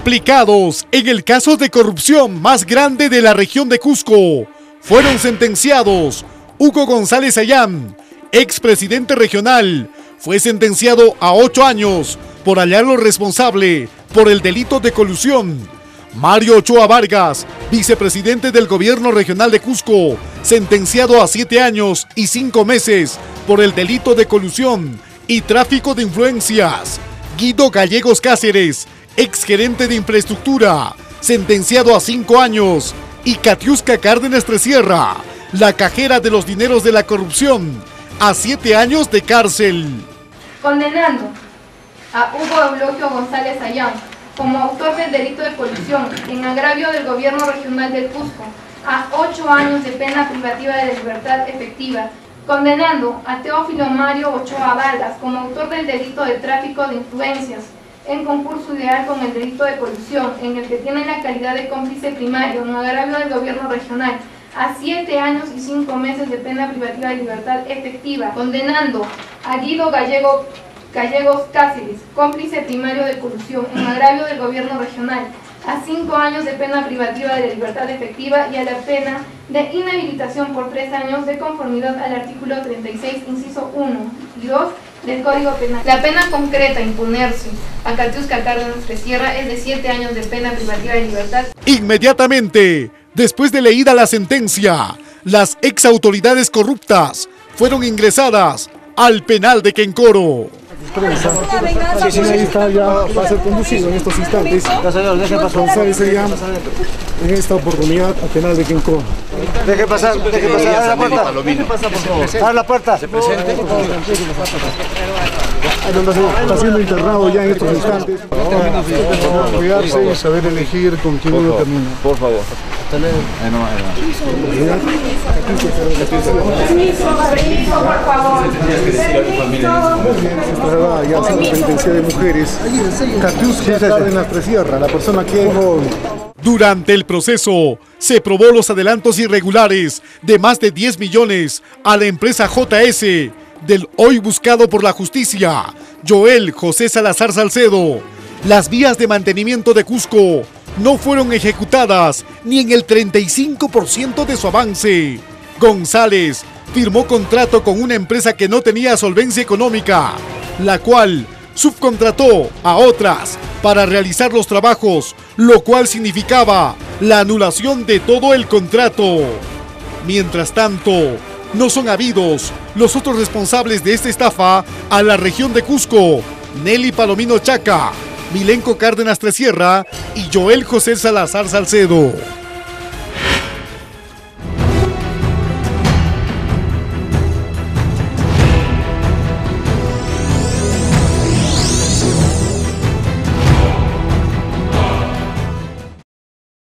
Implicados en el caso de corrupción más grande de la región de Cusco, fueron sentenciados Hugo González Ayán, expresidente regional, fue sentenciado a 8 años por hallarlo responsable por el delito de colusión. Mario Ochoa Vargas, vicepresidente del gobierno regional de Cusco, sentenciado a 7 años y 5 meses por el delito de colusión y tráfico de influencias. Guido Gallegos Cáceres, exgerente de infraestructura, sentenciado a 5 años, y Katiuska Cárdenas Tresierra, la cajera de los dineros de la corrupción, a 7 años de cárcel. Condenando a Hugo Eulogio González Ayán como autor del delito de colusión en agravio del gobierno regional del Cusco a 8 años de pena privativa de libertad efectiva. Condenando a Teófilo Mario Ochoa Vargas como autor del delito de tráfico de influencias en concurso ideal con el delito de colusión, en el que tiene la calidad de cómplice primario en agravio del gobierno regional, a 7 años y 5 meses de pena privativa de libertad efectiva. Condenando a Guido Gallegos Cáceres, cómplice primario de colusión en agravio del gobierno regional, a 5 años de pena privativa de libertad efectiva y a la pena de inhabilitación por 3 años de conformidad al artículo 36, inciso 1 y 2 del Código Penal. La pena concreta a imponerse a Katiuska Cárdenas Tresierra es de 7 años de pena privativa de libertad. Inmediatamente, después de leída la sentencia, las ex autoridades corruptas fueron ingresadas al penal de Quencoro. Sí, ahí está, ya va a ser conducido en estos instantes. González Ayán en esta oportunidad al penal de Quencoro. Deje pasar, abre la puerta. Abre la puerta. Se presente. Está siendo internado ya en estos instantes. Cuidarse y saber elegir con quién uno termina. Por favor. Ya a la penitencia de mujeres. Katiuska Cárdenas Tresierra, la persona que Durante el proceso, se probó los adelantos irregulares de más de 10 millones a la empresa JS del hoy buscado por la justicia, Joel José Salazar Salcedo. Las vías de mantenimiento de Cusco no fueron ejecutadas ni en el 35% de su avance. González firmó contrato con una empresa que no tenía solvencia económica, la cual subcontrató a otras para realizar los trabajos, lo cual significaba la anulación de todo el contrato. Mientras tanto, no son habidos los otros responsables de esta estafa a la región de Cusco: Nelly Palomino Chaca, Milenko Cárdenas Tresierra y Joel José Salazar Salcedo.